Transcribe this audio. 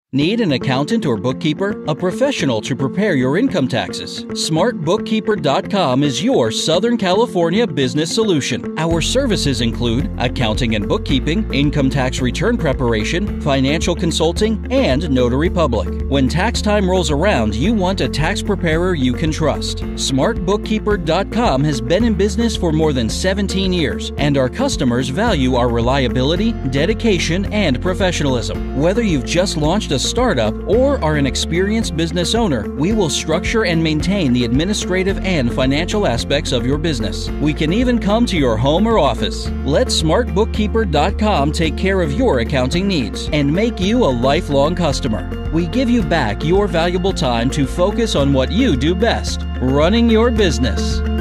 Need an accountant or bookkeeper? A professional to prepare your income taxes? SmartBookkeeper.com is your Southern California business solution. Our services include accounting and bookkeeping, income tax return preparation, financial consulting, and notary public. When tax time rolls around, you want a tax preparer you can trust. SmartBookkeeper.com has been in business for more than 17 years, and our customers value our reliability, dedication, and professionalism. Whether you've just launched a startup or are an experienced business owner, we will structure and maintain the administrative and financial aspects of your business. We can even come to your home or office. Let SmartBookkeeper.com take care of your accounting needs and make you a lifelong customer. We give you back your valuable time to focus on what you do best, running your business.